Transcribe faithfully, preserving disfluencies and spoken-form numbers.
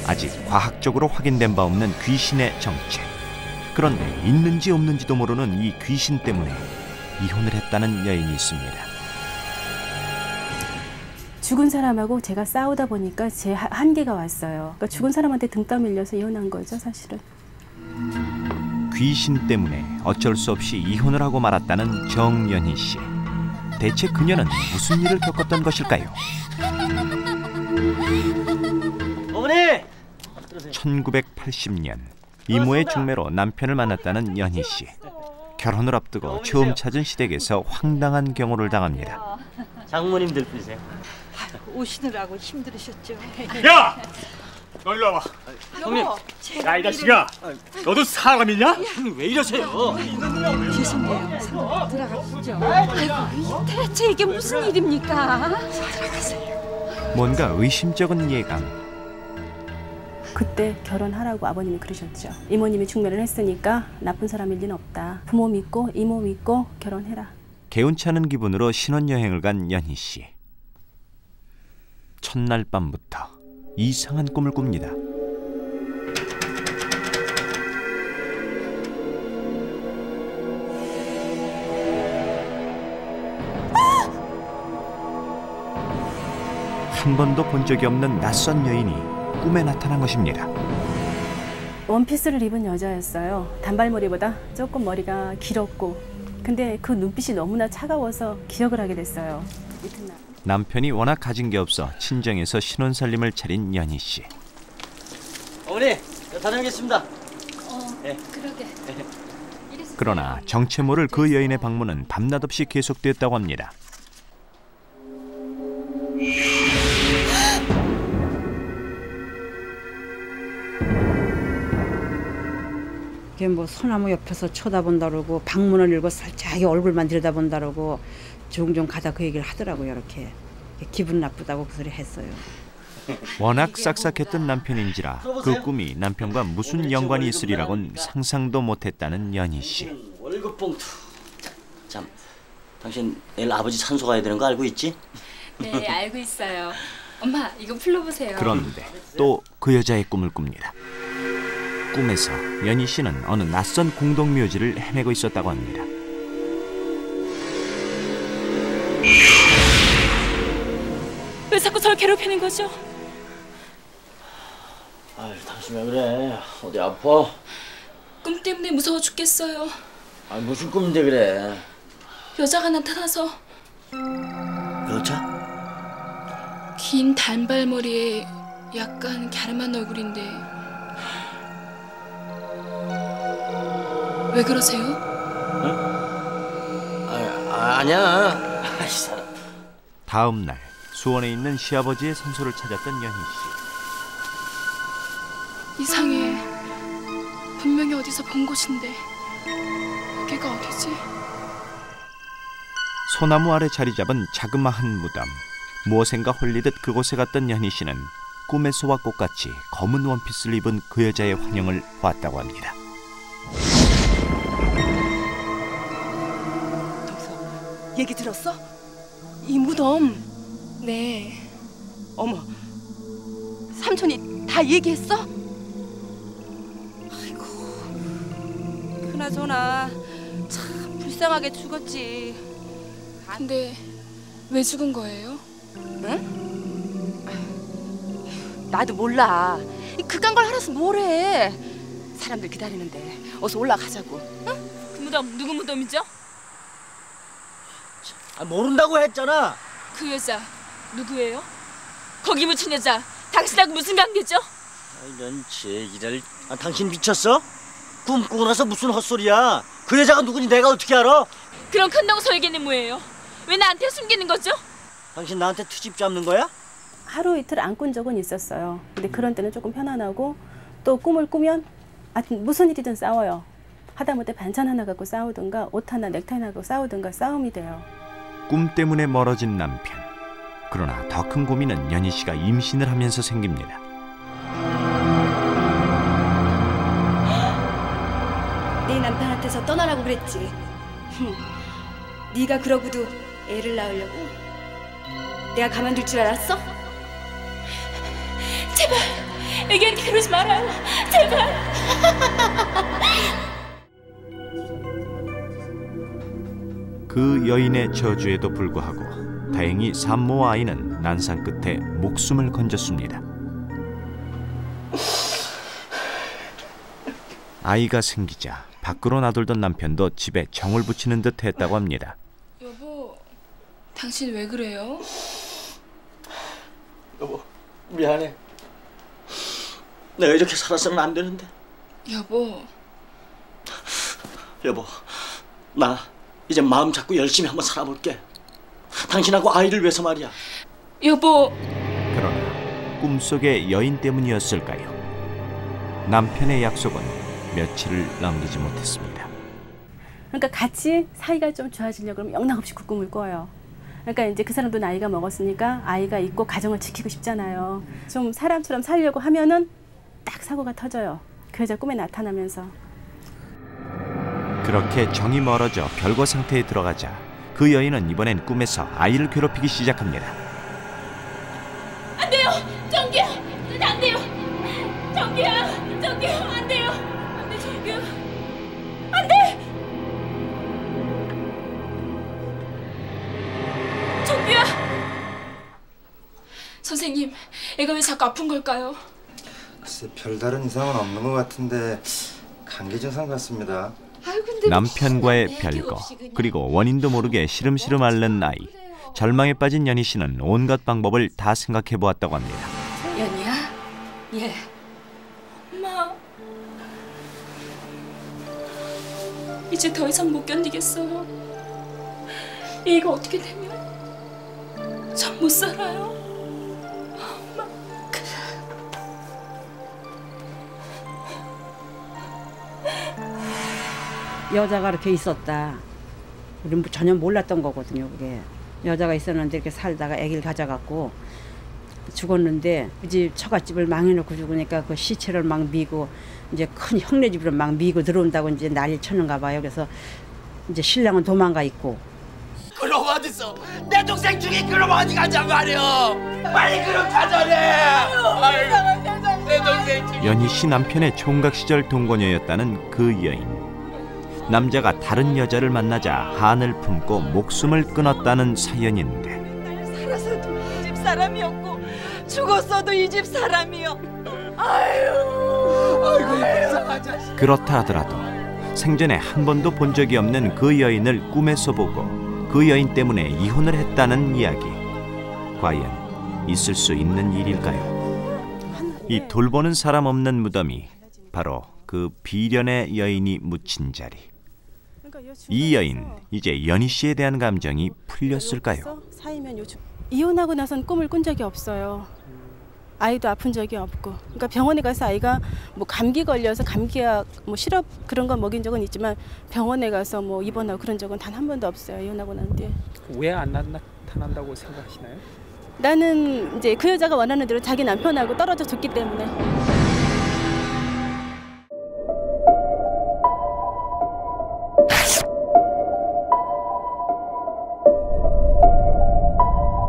아직 과학적으로 확인된 바 없는 귀신의 정체. 그런데 있는지 없는지도 모르는 이 귀신 때문에 이혼을 했다는 여인이 있습니다. 죽은 사람하고 제가 싸우다 보니까 제 한계가 왔어요. 그러니까 죽은 사람한테 등 떠밀려서 이혼한 거죠, 사실은. 귀신 때문에 어쩔 수 없이 이혼을 하고 말았다는 정연희 씨. 대체 그녀는 무슨 일을 겪었던 것일까요? 어머니! 천구백팔십 년 이모의 중매로 남편을 만났다는 연희 씨. 결혼을 앞두고 처음 찾은 시댁에서 황당한 경호를 당합니다. 장모님들 분이세요. 오시느라고 힘들으셨죠. 야! 너 일로 와봐. 형님. 야, 이 자식아. 너도 사람이냐? 형님 왜 이러세요? 죄송해요. 들어가 보죠. 아이고, 대체 이게 무슨 일입니까? 뭔가 의심쩍은 예감. 그때 결혼하라고 아버님이 그러셨죠. 이모님이 중매를 했으니까 나쁜 사람일 리는 없다. 부모 믿고 이모 믿고 결혼해라. 개운찮은 기분으로 신혼여행을 간 연희 씨. 첫날 밤부터 이상한 꿈을 꿉니다. 한 번도 본 적이 없는 낯선 여인이 꿈에 나타난 것입니다. 원피스를 입은 여자였어요. 단발머리보다 조금 머리가 길었고, 근데 그 눈빛이 너무나 차가워서 기억을 하게 됐어요. 이튿날. 남편이 워낙 가진 게 없어 친정에서 신혼살림을 차린 연희 씨. 어머니, 다녀오겠습니다. 어, 네. 그러게. 그러나 정체 모를 그 여인의 방문은 밤낮없이 계속됐다고 합니다. 걔 뭐 소나무 옆에서 쳐다본다 그러고 방문을 열고 살짝 얼굴만 들여다본다 그러고 종종 가다 그 얘기를 하더라고요. 이렇게 기분 나쁘다고 그 소리 했어요. 워낙 싹싹했던 남편인지라 그 꿈이 남편과 무슨 연관이 있으리라곤 상상도 못했다는 연희 씨. 월급 봉투. 참, 당신 내일 아버지 산소 가야 되는 거 알고 있지? 네, 알고 있어요. 엄마, 이거 풀러보세요. 그런데 또 그 여자의 꿈을 꿉니다. 꿈에서 연희 씨는 어느 낯선 공동묘지를 헤매고 있었다고 합니다. 왜 자꾸 저를 괴롭히는 거죠? 아유, 당신 왜 그래? 어디 아파? 꿈 때문에 무서워 죽겠어요. 아, 무슨 꿈인데 그래? 여자가 나타나서. 여자? 긴 단발머리에 약간 갸름한 얼굴인데. 왜 그러세요? 응? 아, 아니야. 아이, 사람. 다음 날 수원에 있는 시아버지의 산소를 찾았던 연희 씨. 이상해. 분명히 어디서 본 곳인데 여기가 어디지? 소나무 아래 자리 잡은 자그마한 무덤. 무엇인가 홀리듯 그곳에 갔던 연희 씨는 꿈에서와 똑같이 검은 원피스를 입은 그 여자의 환영을 보았다고 합니다. 덕서, 얘기 들었어? 이 무덤. 네. 어머, 삼촌이 다 얘기했어? 아이고, 그나저나 참 불쌍하게 죽었지. 근데 왜 죽은 거예요? 응? 나도 몰라. 그간 걸 알아서 뭐래. 사람들 기다리는데 어서 올라가자고. 응? 그 무덤 누구 무덤이죠? 아, 모른다고 했잖아. 그 여자 누구예요? 거기 묻힌 여자 당신하고 무슨 관계죠? 아, 이런 제기를. 아, 당신 미쳤어? 꿈꾸고 나서 무슨 헛소리야. 그 여자가 누군지 내가 어떻게 알아? 그럼 큰동 설계는 뭐예요? 왜 나한테 숨기는 거죠? 당신 나한테 투집 잡는 거야? 하루 이틀 안 꾼 적은 있었어요. 근데 그런 때는 조금 편안하고, 또 꿈을 꾸면 하여튼 무슨 일이든 싸워요. 하다못해 반찬 하나 갖고 싸우든가 옷 하나 넥타이 하나 갖고 싸우든가 싸움이 돼요. 꿈 때문에 멀어진 남편. 그러나 더 큰 고민은 연희 씨가 임신을 하면서 생깁니다. 네 남편한테서 떠나라고 그랬지. 네가 그러고도 애를 낳으려고? 내가 가만둘 줄 알았어? 제발 애기한테 그러지 말아요. 제발. 그 여인의 저주에도 불구하고 다행히 산모와 아이는 난상 끝에 목숨을 건졌습니다. 아이가 생기자 밖으로 나돌던 남편도 집에 정을 붙이는 듯 했다고 합니다. 여보, 당신 왜 그래요? 여보, 미안해. 내가 이렇게 살아서는 안 되는데. 여보. 여보, 나 이제 마음 잡고 열심히 한번 살아볼게. 당신하고 아이를 위해서 말이야. 여보. 그러나 꿈속의 여인 때문이었을까요? 남편의 약속은 며칠을 남기지 못했습니다. 그러니까 같이 사이가 좀 좋아지려고 그러면 영락없이 그 꿈을 꿔요. 그러니까 이제 그 사람도 나이가 먹었으니까 아이가 있고 가정을 지키고 싶잖아요. 좀 사람처럼 살려고 하면은 딱 사고가 터져요. 그 여자 꿈에 나타나면서. 그렇게 정이 멀어져 별거 상태에 들어가자 그 여인은 이번엔 꿈에서 아이를 괴롭히기 시작합니다. 안 돼요, 정규야, 안 돼요, 정규야, 정규야, 안 돼요, 안 돼, 정규야, 안 돼, 정규야. 선생님, 애가 왜 자꾸 아픈 걸까요? 글쎄 별다른 이상은 없는 것 같은데 감기 증상 같습니다. 남편과의 별거, 그리고 원인도 모르게 시름시름 앓는 아이. 절망에 빠진 연희 씨는 온갖 방법을 다 생각해 보았다고 합니다. 연희야? 예. 엄마. 이제 더 이상 못 견디겠어요. 얘가 어떻게 되면 전 못 살아요. 엄마. 여자가 이렇게 있었다. 우리는 전혀 몰랐던 거거든요. 그게 여자가 있었는데 이렇게 살다가 아기를 가져갔고 죽었는데 그 집 처갓집을 망해놓고 죽으니까 그 시체를 막 미고 이제 큰 형네 집으로 막 미고 들어온다고 이제 난리 쳤는가 봐요. 그래서 이제 신랑은 도망가 있고. 그럼 어디서 내 동생 중에 그럼 어디 가자고 하려? 빨리 그럼 가자래. 아이고, 내 동생 중에. 연희 씨 남편의 총각 시절 동거녀였다는 그 여인. 남자가 다른 여자를 만나자 한을 품고 목숨을 끊었다는 사연인데. 살아서도 이 집 사람이었고 죽었어도 이 집 사람이요. 아유, 아이고 불쌍한 자식. 그렇다 하더라도 생전에 한 번도 본 적이 없는 그 여인을 꿈에서 보고 그 여인 때문에 이혼을 했다는 이야기. 과연 있을 수 있는 일일까요? 이 돌보는 사람 없는 무덤이 바로 그 비련의 여인이 묻힌 자리. 이 여인, 이제 연희 씨에 대한 감정이 풀렸을까요? 사이면 요즘 이혼하고 나선 꿈을 꾼 적이 없어요. 아이도 아픈 적이 없고. 그러니까 병원에 가서 아이가 뭐 감기 걸려서 감기약 뭐 시럽 그런 거 먹인 적은 있지만 병원에 가서 뭐 입원하고 그런 적은 단 한 번도 없어요. 이혼하고 난 뒤에. 왜 안 나타난다고 생각하시나요? 나는 이제 그 여자가 원하는 대로 자기 남편하고 떨어져 줬기 때문에.